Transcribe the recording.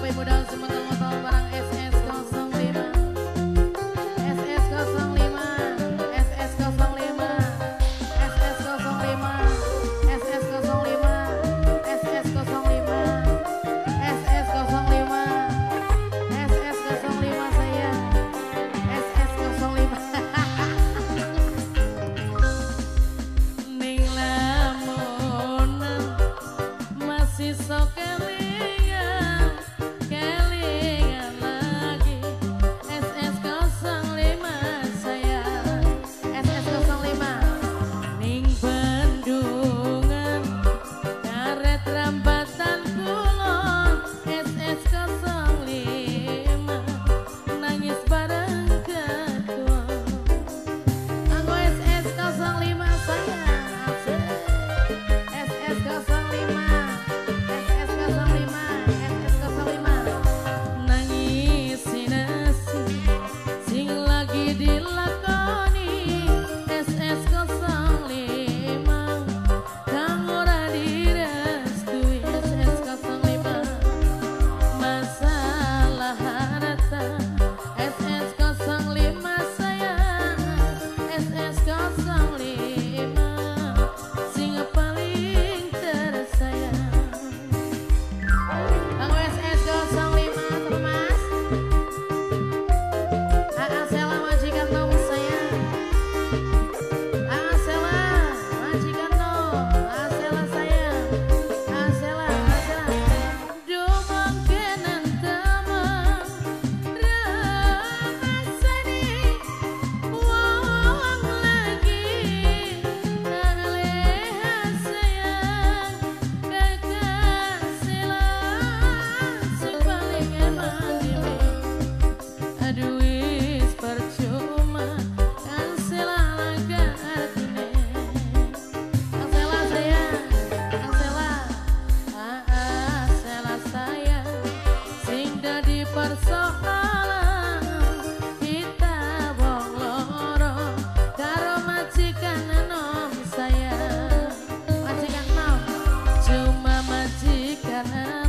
Bapak Ibu dan semotor-motor barang SS05 SS05 SS05 SS05 SS05 SS05 SS05 SS05 saya SS05 ning lamun masih sok kelingan lagi SS05 saya SS05 ning bendungan karet rambatan kulon SS05 nangis bareng ketua aku SS05 saya SS05 SS05 SS05 nangis sinasi sing lagi dilakoni SS05 kang ora direstui SS05 masalah harta SS05 sayang SS05 sing paling tersayang Kanggo SS05 Mas Sela majikan nom sayang Sela majikan nom Sela sayang Sela dumangkenan teman ramasani wong lagi naleha sayang kakak Sela si paling emang ini aduh wis percuma kan Sela langkah artine Kang Sela sayang Kang Sela Sela sayang sing dadi persoalan kita wong loro karo majikan nom sayang majikan nom cuma majikan